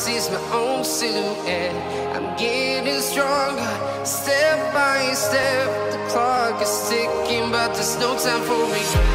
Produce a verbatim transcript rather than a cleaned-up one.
sees my own silhouette. I'm getting stronger, step by step. The clock is ticking, but there's no time for regret.